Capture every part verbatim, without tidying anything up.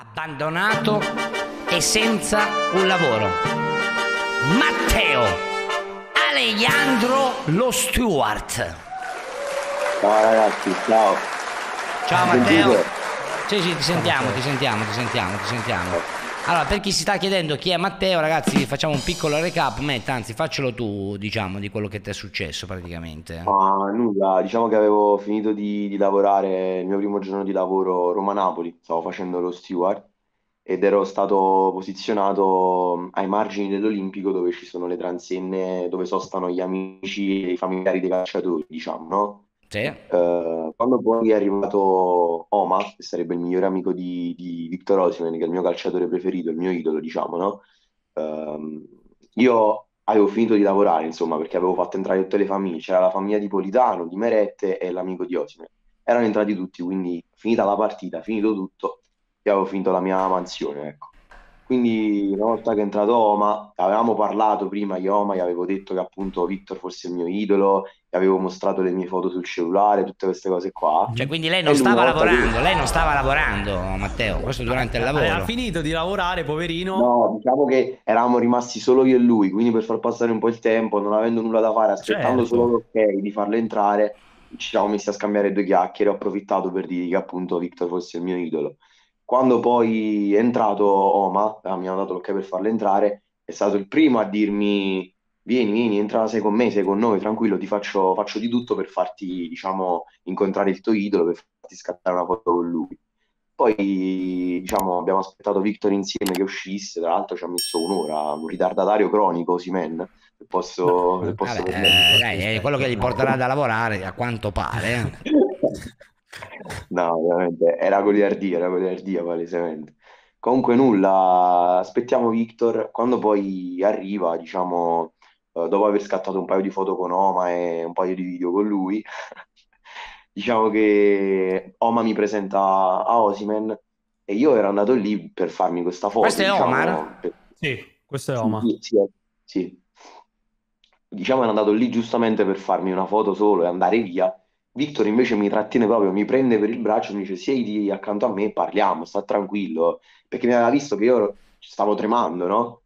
abbandonato e senza un lavoro. Matteo Alejandro Lo Stewart. Ciao ragazzi, ciao. Ciao Matteo. Sì, sì, ti sentiamo, ti sentiamo, ti sentiamo, ti sentiamo. Allora, per chi si sta chiedendo chi è Matteo, ragazzi, facciamo un piccolo recap. Matt, anzi, faccelo tu, diciamo, di quello che ti è successo praticamente. Ma nulla, diciamo che avevo finito di, di lavorare il mio primo giorno di lavoro Roma-Napoli, stavo facendo lo steward ed ero stato posizionato ai margini dell'Olimpico dove ci sono le transenne, dove sostano gli amici e i familiari dei calciatori, diciamo, no? Sì. Eh, quando poi è arrivato Oma, che sarebbe il migliore amico di, di Victor Osimhen, che è il mio calciatore preferito, il mio idolo, diciamo, no? Ehm, io avevo finito di lavorare, insomma, perché avevo fatto entrare tutte le famiglie. C'era la famiglia di Politano, di Merette e l'amico di Osimhen. Erano entrati tutti, quindi finita la partita, finito tutto, io avevo finito la mia mansione, ecco. Quindi una volta che è entrato Oma, avevamo parlato prima, io Oma gli avevo detto che appunto Victor fosse il mio idolo, gli avevo mostrato le mie foto sul cellulare, tutte queste cose qua. Cioè, quindi lei E non lui una stava volta che... lavorando, lei non stava lavorando, Matteo, questo durante il Ha lavoro. finito di lavorare, poverino. No, diciamo che eravamo rimasti solo io e lui, quindi per far passare un po' il tempo, non avendo nulla da fare, aspettando solo Certo. l'ok di farlo entrare, ci siamo messi a scambiare due chiacchiere, ho approfittato per dire che appunto Victor fosse il mio idolo. Quando poi è entrato Oma, eh, mi hanno dato l'ok per farlo entrare, è stato il primo a dirmi: vieni, vieni, entra, sei con me, sei con noi, tranquillo, ti faccio, faccio di tutto per farti, diciamo, incontrare il tuo idolo, per farti scattare una foto con lui. Poi, diciamo, abbiamo aspettato Victor insieme che uscisse, tra l'altro ci ha messo un'ora, un ritardatario cronico, Osimhen, se posso, se posso Vabbè, eh, dai, è quello che gli porterà permettere. da lavorare, a quanto pare. No, ovviamente, era goliardia, era goliardia palesemente. Comunque nulla, aspettiamo Victor, quando poi arriva, diciamo, eh, dopo aver scattato un paio di foto con Oma e un paio di video con lui, diciamo che Oma mi presenta a Osimhen e io ero andato lì per farmi questa foto, Questo è diciamo, Omar? per- Sì, questo è sì, Oma. sì, sì, sì. Diciamo ero andato lì giustamente per farmi una foto solo e andare via. Victor invece mi trattiene proprio, mi prende per il braccio e mi dice: siedi accanto a me e parliamo, sta tranquillo, perché mi aveva visto che io stavo tremando, no?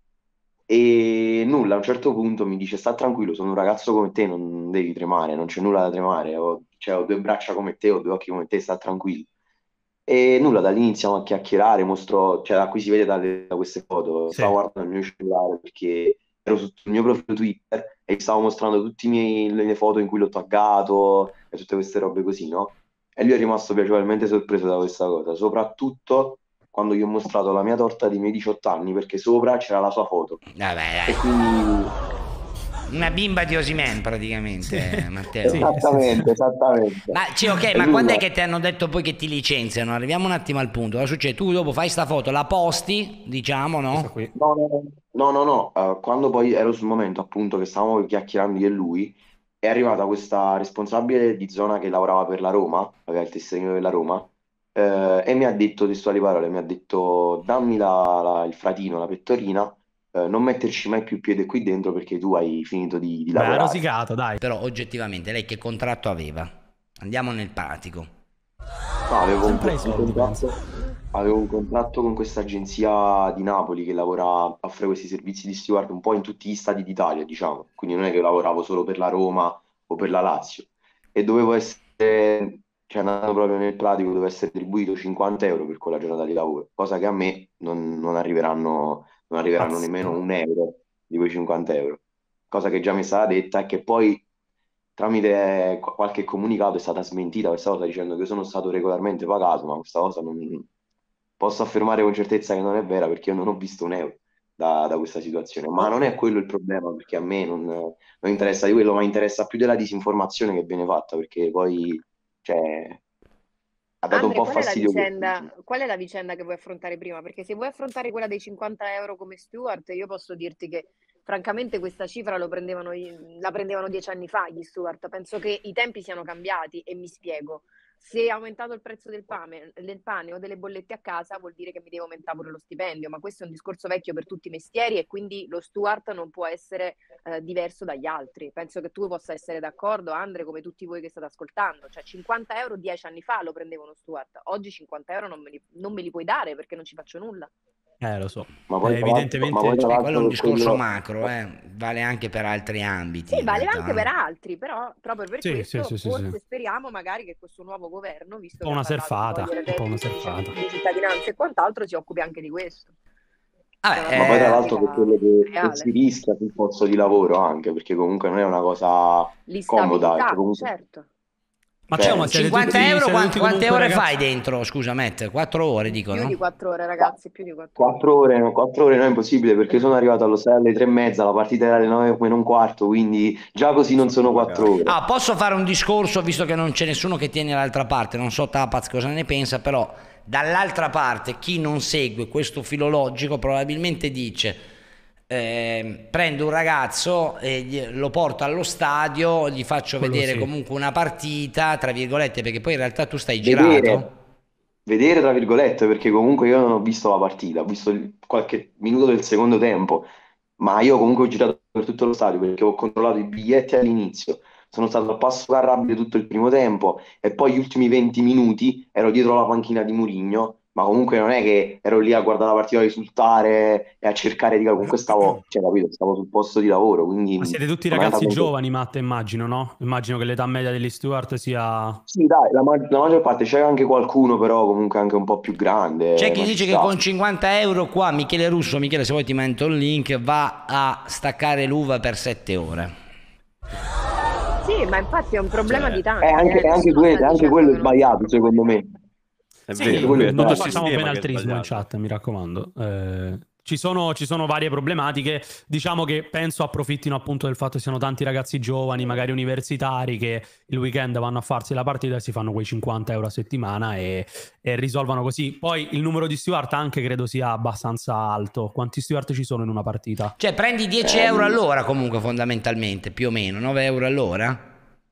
E nulla, a un certo punto mi dice: sta tranquillo, sono un ragazzo come te, non devi tremare, non c'è nulla da tremare, ho, cioè, ho due braccia come te, ho due occhi come te, sta tranquillo. E nulla, da lì iniziamo a chiacchierare, mostro, cioè da qui si vede dalle- da queste foto, Sì. stavo guardando il mio cellulare perché ero sul mio profilo Twitter e gli stavo mostrando tutte le foto in cui l'ho taggato e tutte queste robe così, no? E lui è rimasto piacevolmente sorpreso da questa cosa, soprattutto quando gli ho mostrato la mia torta dei miei diciotto anni perché sopra c'era la sua foto. Vabbè, E dai. quindi Una bimba di Osimhen praticamente, Sì, Matteo. sì, sì, sì. esattamente, esattamente. Ma sì, ok, E ma quando nulla. è che ti hanno detto poi che ti licenziano? Arriviamo un attimo al punto. Cosa succede? Tu dopo fai sta foto, la posti, diciamo, Questa no? qui. No, no, no, no, no. Eh, quando poi ero sul momento appunto che stavamo chiacchierando io e lui, è arrivata questa responsabile di zona che lavorava per la Roma, aveva il tesserino della Roma, eh, e mi ha detto testuali parole, mi ha detto: dammi la- la- il fratino, la pettorina, eh, non metterci mai più piede qui dentro perché tu hai finito di, di Beh, ha lavorare. rosicato, dai. Però oggettivamente lei che contratto aveva? Andiamo nel pratico. No, avevo un, Sempre co- ai un soldi, penso. contratto, avevo un contratto con questa agenzia di Napoli che lavora, offre questi servizi di steward un po' in tutti gli stati d'Italia, diciamo. Quindi non è che lavoravo solo per la Roma o per la Lazio. E dovevo essere, cioè andando proprio nel pratico, dovevo essere retribuito cinquanta euro per quella giornata di lavoro, cosa che a me non, non arriveranno, non arriveranno nemmeno Pazzesco. un euro di quei cinquanta euro. Cosa che già mi è stata detta e che poi tramite qu- qualche comunicato è stata smentita questa cosa dicendo che io sono stato regolarmente pagato, ma questa cosa non posso affermare con certezza che non è vera perché io non ho visto un euro da, da questa situazione. Ma non Oh, è quello il problema perché a me non, non interessa di quello, ma interessa più della disinformazione che viene fatta perché poi cioè, ha dato un Andre, po' qual è la fastidio questo. vicenda, qual è la vicenda che vuoi affrontare prima? Perché se vuoi affrontare quella dei cinquanta euro come steward, io posso dirti che francamente questa cifra lo prendevano, i- la prendevano dieci anni fa gli steward. Penso che i tempi siano cambiati e mi spiego. se è aumentato il prezzo del pane, del pane o delle bollette a casa, vuol dire che mi deve aumentare pure lo stipendio, ma questo è un discorso vecchio per tutti i mestieri e quindi lo steward non può essere eh, diverso dagli altri. Penso che tu possa essere d'accordo, Andre, come tutti voi che state ascoltando. Cioè cinquanta euro dieci anni fa lo prendevo uno steward, oggi cinquanta euro non me li, non me li puoi dare perché non ci faccio nulla. Eh, lo so. Ma poi Eh, tra l'altro- evidentemente ma poi tra cioè, Eh, quello è un l'altro discorso quello- macro, eh. Vale anche per altri ambiti. Sì, in vale realtà. anche per altri, però proprio per Sì, questo sì, sì, sì, forse sì. speriamo magari che questo nuovo governo, visto Un po' che una ha parlato surfata, di togliere un po' una redditi di citt- surfata. di cittadinanza e quant'altro, si occupi anche di questo. Vabbè, Che è Ma una poi tra eh, l'altro per problematica quello che, che reale. si rischia sul posto di lavoro anche, perché comunque non è una cosa comoda, perché L'instabilità, comunque certo. Matteo, Cioè, ma siete cinquanta tutti, euro, siete quant- tutti quante comunque ore ragazzi... fai dentro? Scusa, Matt, quattro ore Più dicono? di quattro ore, ragazzi, più di quattro ore. quattro ore, no, quattro ore no è impossibile perché sono arrivato allo stadio alle tre e mezza, la partita era alle nove meno un quarto, quindi già così non sono quattro ore. Ah, posso fare un discorso, visto che non c'è nessuno che tiene l'altra parte, non so Tapaz cosa ne pensa, però dall'altra parte chi non segue questo filologico probabilmente dice eh, prendo un ragazzo e gli- lo porto allo stadio, gli faccio Quello vedere sì. comunque una partita, tra virgolette, perché poi in realtà tu stai Vedere, girato. vedere tra virgolette, perché comunque io non ho visto la partita, ho visto il- qualche minuto del secondo tempo, ma io comunque ho girato per tutto lo stadio perché ho controllato i biglietti all'inizio, sono stato a passo carrabile tutto il primo tempo e poi gli ultimi venti minuti ero dietro la panchina di Mourinho, ma comunque non è che ero lì a guardare la partita, a risultare e a cercare di... Comunque stavo, cioè, capito, stavo sul posto di lavoro, quindi Ma siete tutti non è ragazzi andato- giovani, Matt, immagino, no? Immagino che l'età media degli steward sia... Sì, dai, la, ma- la maggior parte c'è anche qualcuno, però comunque anche un po' più grande. C'è chi ma ci dice che sta. con cinquanta euro qua Michele Russo, Michele se vuoi ti metto il link, va a staccare l'uva per sette ore. Sì, ma infatti è un problema Cioè, di tanti. È anche, eh, è anche nessuno quello, sta è anche dicendo quello che non sia sbagliato, un secondo problema. me. È Sì, vero, quello è è non tutto il sbagliato. facciamo sistema che è benaltrismo in sbagliato. chat, mi raccomando. Eh, ci sono, ci sono varie problematiche. Diciamo che penso approfittino appunto del fatto che siano tanti ragazzi giovani, magari universitari, che il weekend vanno a farsi la partita e si fanno quei cinquanta euro a settimana e, e risolvano così. Poi il numero di steward anche credo sia abbastanza alto. Quanti steward ci sono in una partita? Cioè prendi dieci Eh, euro all'ora comunque fondamentalmente, più o meno, nove euro all'ora?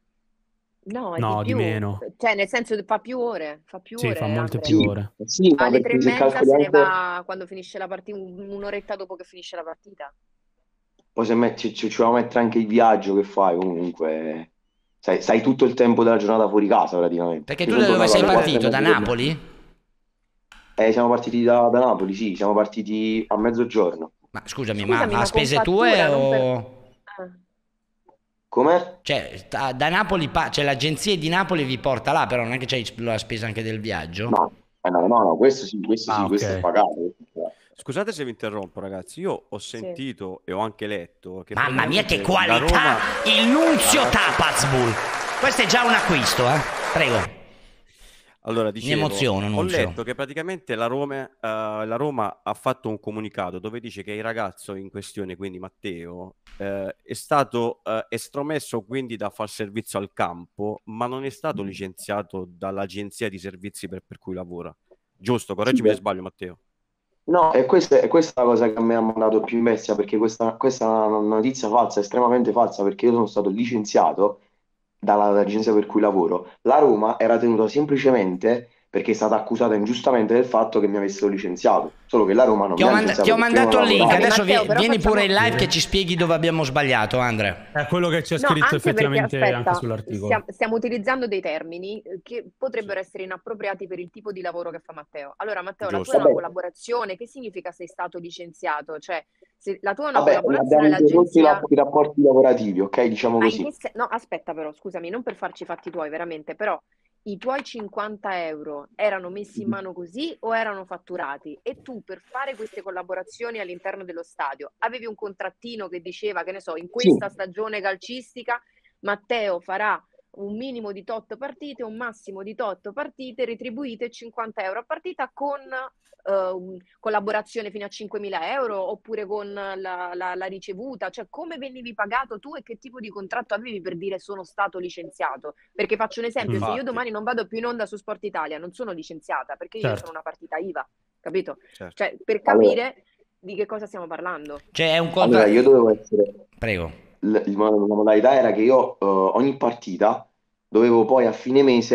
No, è No, di di più. meno. Cioè, nel senso che fa più ore, fa più Sì, ore, fa molte Andre. più Sì, ore. sì, ma Alle tre e perché se mezza calcoli se ne anche, va quando finisce la partita, un- un'oretta dopo che finisce la partita. poi se metti, ci, ci va a mettere anche il viaggio che fai, comunque, sai, sai tutto il tempo della giornata fuori casa praticamente. Perché Io tu sono da dove tornato sei alle quattro e partito? Da mezza del Napoli? mattino. Eh, siamo partiti da, da Napoli, sì, siamo partiti a mezzogiorno. Ma scusami, ma Scusami, a ma spese con tue fattura, non per... o... Ah. Com'è? Cioè, sta- da Napoli, pa- cioè l'agenzia di Napoli vi porta là, però non è che c'hai la spesa anche del viaggio? No, eh, no, no, no, questo sì, questo Ah, sì, questo è ok. pagato. questo è pagato. Scusate se vi interrompo, ragazzi. Io ho Sì. sentito e ho anche letto che Mamma mia che praticamente la qualità! Roma... Il Nunzio Tapazbull! Questo è già un acquisto, eh? Prego. Allora, Mi dicevo, emoziono, ho Nunzio. letto che praticamente la Roma, eh, la Roma ha fatto un comunicato dove dice che il ragazzo in questione, quindi Matteo, eh, è stato eh, estromesso quindi da far servizio al campo, ma non è stato licenziato dall'agenzia di servizi per, per cui lavora. Giusto? Sì, Correggimi se beh. sbaglio, Matteo. No, e questa, è questa la cosa che a me ha mandato più in bestia, perché questa, questa è una notizia falsa, estremamente falsa, perché io sono stato licenziato dalla- dall'agenzia per cui lavoro. La Roma era tenuta semplicemente perché è stata accusata ingiustamente del fatto che mi avessero licenziato, solo che la Roma non Ti mi ho, ha manda- licenziato ti ho perché io mandato non il link, lavoravo. adesso Matteo, vi- però vieni facciamo- pure in live Sì. che ci spieghi dove abbiamo sbagliato, Andre. È quello che c'è No, scritto anche perché effettivamente anche aspetta, sull'articolo. stiamo, stiamo utilizzando dei termini eh, che potrebbero essere inappropriati per il tipo di lavoro che fa Matteo. Allora, Matteo, la tua è Giusto. una Vabbè, collaborazione, che significa sei stato licenziato? Cioè, se la tua è una vabbè, collaborazione, abbiamo interrotto i, l'agenzia... rap- i rapporti lavorativi, ok? Diciamo Ma in così. che se- No, aspetta però, scusami, non per farci i fatti tuoi, veramente, però i tuoi cinquanta euro erano messi in mano così o erano fatturati? E tu per fare queste collaborazioni all'interno dello stadio avevi un contrattino che diceva, che ne so, in Sì, questa stagione calcistica Matteo farà un minimo di tot partite, un massimo di tot partite, retribuite cinquanta euro a partita con eh, un- collaborazione fino a cinquemila euro oppure con la, la- la ricevuta, cioè come venivi pagato tu e che tipo di contratto avevi per dire sono stato licenziato? Perché faccio un esempio, se io Infatti, domani non vado più in onda su Sport Italia non sono licenziata perché io Certo. sono una partita I V A, capito? certo. Cioè per allora, capire di che cosa stiamo parlando. Cioè è un allora contratto... io dovevo essere... Prego. l- il- la modalità era che io eh, ogni partita dovevo poi a fine mese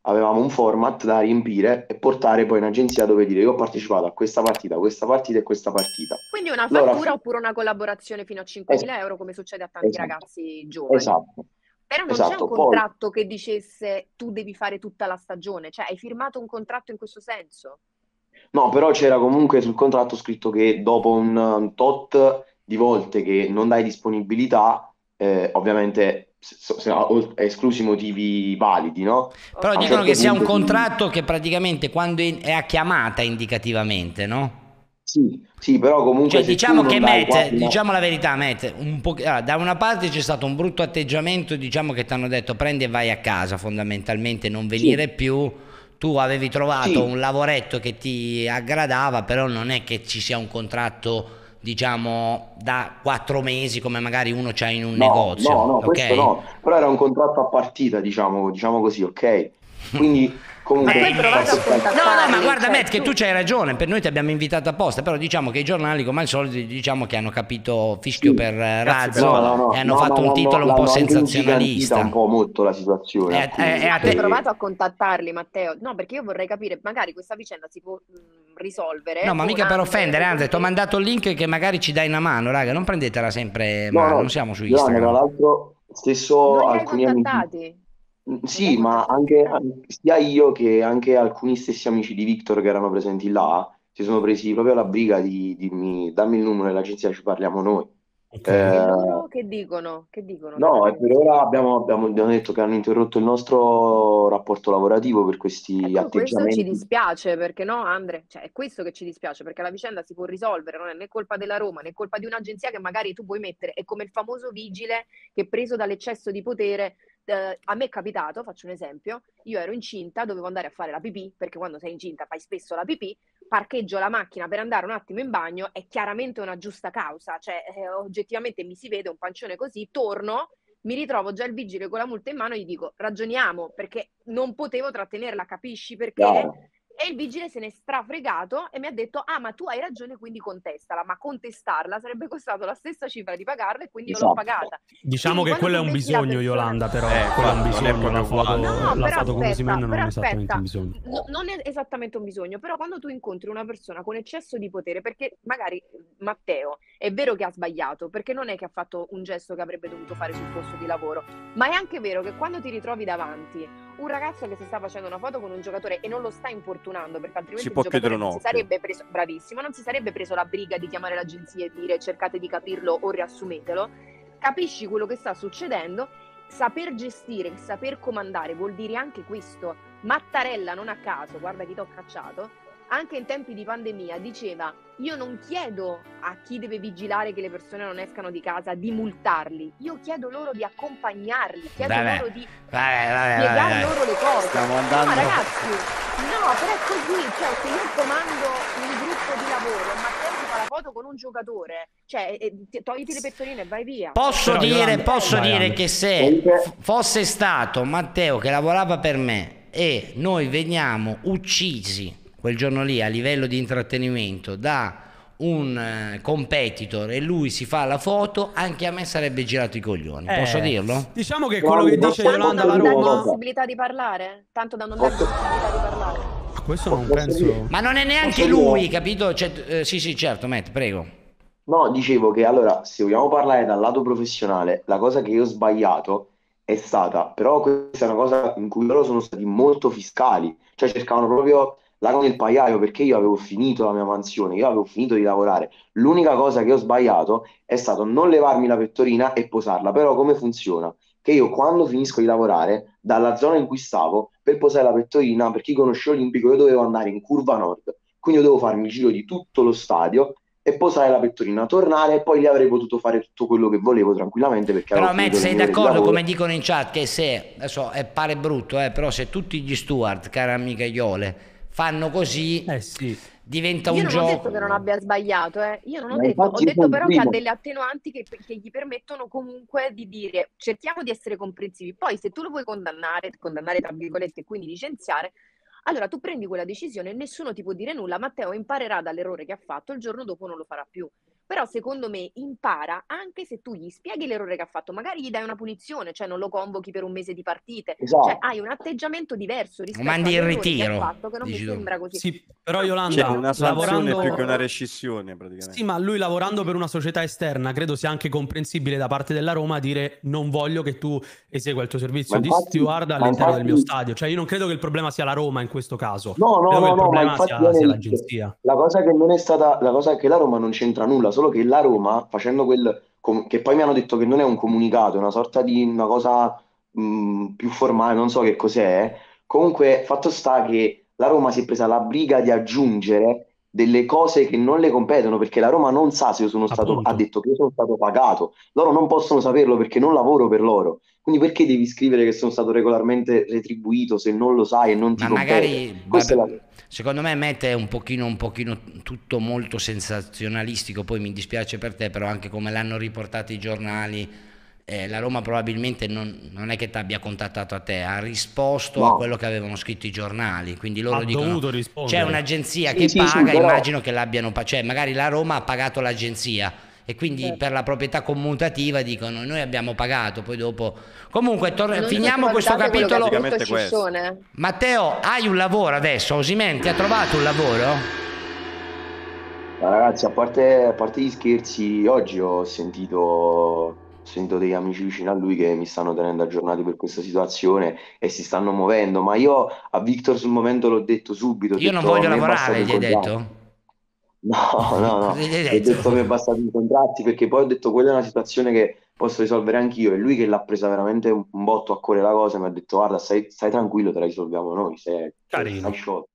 avevamo un format da riempire e portare poi in agenzia dove dire io ho partecipato a questa partita, questa partita e questa partita. Quindi una Allora, fattura oppure una collaborazione fino a cinquemila euro, come succede a tanti esatto, ragazzi giovani. esatto, Però non c'è un esatto. Poi, contratto che dicesse tu devi fare tutta la stagione, cioè hai firmato un contratto in questo senso? no, però c'era comunque sul contratto scritto che dopo un, un tot di volte che non dai disponibilità, eh, ovviamente se- se- ol- esclusi motivi validi, no? Però A un dicono certo che sia un punto ti- contratto che praticamente quando in- è a chiamata indicativamente, no? Sì, sì, però comunque Cioè se tu diciamo non che dai Matt, quasi una- diciamo la verità Matt, un po', allora, da una parte c'è stato un brutto atteggiamento, diciamo che ti hanno detto prendi e vai a casa fondamentalmente, non venire Sì, più, tu avevi trovato sì, un lavoretto che ti aggradava, però non è che ci sia un contratto diciamo da quattro mesi come magari uno c'ha in un no, no, negozio, no, questo ok? no, però era un contratto a partita, diciamo, diciamo così, ok? Quindi Ma tu comunque hai provato qualche a sta- No, no, ma contattarli? guarda Cioè Matt, che tu... tu c'hai ragione, per noi ti abbiamo invitato apposta, però diciamo che i giornali, come al solito, diciamo che hanno capito fischio sì, per eh, Cazzi per no, razzo no, parlare. e no, hanno no, ma fatto un l'hanno titolo un po' l'hanno anche ingigantita un sensazionalista. po' molto la situazione, E, e- alcuni, e a Ma tu hai te... provato perché a contattarli, Matteo? No, perché io vorrei capire, magari questa vicenda si può mh, No, risolvere ma con mica per Andre offendere, o con Andre, ti ho me. mandato il link che magari ci dai una mano, raga, non prendetela sempre no, male, non no, siamo su Giovanni, tra Instagram. l'altro, stesso Non li hai alcuni amici, contattati? Mm, Non li hai sì, ma contattati? anche Eh. an- sia io che anche alcuni stessi amici di Victor che erano presenti là si sono presi proprio la briga di dirmi dammi il numero dell'agenzia, ci parliamo noi. Ok. E Eh, loro che dicono? Che dicono no, e per dall'agenzia? ora abbiamo, abbiamo- abbiamo detto che hanno interrotto il nostro rapporto lavorativo per questi Ecco, questo ci atteggiamenti. dispiace perché no, Andre? Cioè, è questo che ci dispiace perché la vicenda si può risolvere, non è né colpa della Roma né colpa di un'agenzia che magari tu puoi mettere. È come il famoso vigile che preso dall'eccesso di potere. Eh, a me è capitato, faccio un esempio, io ero incinta, dovevo andare a fare la pipì perché quando sei incinta fai spesso la pipì, parcheggio la macchina per andare un attimo in bagno, è chiaramente una giusta causa, cioè eh, oggettivamente mi si vede un pancione così, torno. Mi ritrovo già il vigile con la multa in mano e gli dico ragioniamo perché non potevo trattenerla, capisci perché? Chiaro. E il vigile se ne è strafregato e mi ha detto ah ma tu hai ragione quindi contestala, ma contestarla sarebbe costato la stessa cifra di pagarla e quindi io l'ho Esatto. pagata. Diciamo Quindi che quando quello è tu un becchi la bisogno, persona- Yolanda, però. Eh, quello è un infatti, non è bisogno. La proprio foto, uguale. No, la però foto con aspetta, Osimhen non però è esattamente aspetta, un bisogno. no- non è esattamente un bisogno, però quando tu incontri una persona con eccesso di potere, perché magari Matteo è vero che ha sbagliato, perché non è che ha fatto un gesto che avrebbe dovuto fare sul posto di lavoro, ma è anche vero che quando ti ritrovi davanti un ragazzo che si sta facendo una foto con un giocatore e non lo sta importunando, perché altrimenti Si il può giocatore chiudere un non si occhio. sarebbe preso, bravissimo, non si sarebbe preso la briga di chiamare l'agenzia e dire cercate di capirlo o riassumetelo, capisci quello che sta succedendo. Saper gestire, saper comandare vuol dire anche questo. Mattarella, non a caso, guarda chi t'ho cacciato, anche in tempi di pandemia diceva io non chiedo a chi deve vigilare che le persone non escano di casa di multarli, io chiedo loro di accompagnarli, chiedo Vabbè, loro di vabbè, vabbè, spiegare vabbè. loro le cose. Stiamo No, andando. ragazzi, no, però è così, cioè se io comando un gruppo di lavoro e Matteo si fa la foto con un giocatore, cioè eh, ti- togliti le pettorine e vai via. Posso Però, dire, Yolanda, posso vai, dire Andre. che se Comunque- f- fosse stato Matteo che lavorava per me e noi veniamo uccisi quel giorno lì a livello di intrattenimento da un eh, competitor e lui si fa la foto, anche a me sarebbe girato i coglioni. Posso Eh, dirlo? Diciamo che No, quello che no, dice tanto Yolanda Tanto la da non Roma- dargli Roma, possibilità di parlare? Tanto da non dargli Posso- possibilità di parlare? questo non Posso penso. dire? Ma non è neanche Posso lui, dire? capito? Cioè, eh, sì, sì, certo, Matt, prego. No, dicevo che allora, se vogliamo parlare dal lato professionale, la cosa che io ho sbagliato è stata, però questa è una cosa in cui loro sono stati molto fiscali, cioè cercavano proprio l'ago nel pagliaio perché io avevo finito la mia mansione, io avevo finito di lavorare. L'unica cosa che ho sbagliato è stato non levarmi la pettorina e posarla, però come funziona? Che io quando finisco di lavorare, dalla zona in cui stavo, per posare la pettorina, per chi conosce l'Olimpico, io dovevo andare in curva nord, quindi io dovevo farmi il giro di tutto lo stadio e posare la pettorina, tornare e poi lì avrei potuto fare tutto quello che volevo tranquillamente perché avevo Però Matt, finito le sei mie ore di d'accordo, lavoro. come dicono in chat, che se, adesso è, pare brutto, eh, però se tutti gli steward, cara amica Iole, fanno così, Eh sì. diventa Io un non gioco. ho detto che non abbia sbagliato, eh. Io non ho Ma detto, ho infatti io detto sono il però che ha primo. delle attenuanti che, che gli permettono comunque di dire cerchiamo di essere comprensivi. Poi se tu lo vuoi condannare, condannare tra virgolette e quindi licenziare, allora tu prendi quella decisione e nessuno ti può dire nulla. Matteo imparerà dall'errore che ha fatto, il giorno dopo non lo farà più. Però secondo me impara anche se tu gli spieghi l'errore che ha fatto, magari gli dai una punizione, cioè non lo convochi per un mese di partite, cioè Esatto. hai un atteggiamento diverso Lo rispetto mandi in all'errore che ha ritiro, fatto, che non mi dici tu. sembra così. Sì, però Ah, Yolanda, C'è una sanzione lavorando... più che una rescissione praticamente. Sì, ma lui lavorando per una società esterna credo sia anche comprensibile da parte della Roma dire non voglio che tu esegua il tuo servizio Ma di infatti, steward ma all'interno del mio infatti, stadio. Cioè io non credo che il problema sia la Roma in questo caso, no, no, credo che no, il no, ma problema infatti sia, sia Enric, l'agenzia. la cosa che non è stata, la cosa è che la Roma non c'entra nulla, solo che la Roma, facendo quel, com- che poi mi hanno detto che non è un comunicato, è una sorta di una cosa mh, più formale, non so che cos'è, comunque fatto sta che la Roma si è presa la briga di aggiungere delle cose che non le competono, perché la Roma non sa se io sono stato, ha Appunto. detto che io sono stato pagato, loro non possono saperlo perché non lavoro per loro. Quindi perché devi scrivere che sono stato regolarmente retribuito se non lo sai e non ti Ma compete? magari, Questa è la... vabbè, secondo me mette un pochino, un pochino tutto molto sensazionalistico, poi mi dispiace per te, però anche come l'hanno riportato i giornali, eh, la Roma probabilmente non, non è che ti abbia contattato a te, ha risposto a quello No, che avevano scritto i giornali, quindi Ha loro dicono dovuto c'è rispondere. un'agenzia sì, che sì, sì, paga, però... immagino che l'abbiano, pa- cioè magari la Roma ha pagato l'agenzia e quindi certo. per la proprietà commutativa dicono noi abbiamo pagato, poi dopo... Comunque, torna- Non so se finiamo questo valutate quello che ha capitolo. scritto Praticamente questo. Sciscione. Matteo, hai un lavoro adesso? Osimhen, ti ha trovato un lavoro? Ma ragazzi, a parte, a parte gli scherzi, oggi ho sentito, ho sentito degli amici vicino a lui che mi stanno tenendo aggiornati per questa situazione e si stanno muovendo, ma io a Victor sul momento l'ho detto subito, ho Io non detto a voglio me è bastato lavorare, gli hai incontrarti. detto? No, no, no, Cosa gli hai gli ho detto? detto che è bastato incontrarti perché poi ho detto quella è una situazione che posso risolvere anch'io e lui che l'ha presa veramente un, un botto a cuore la cosa mi ha detto guarda stai, stai tranquillo, te la risolviamo noi, stai, stai Carino. sciolto.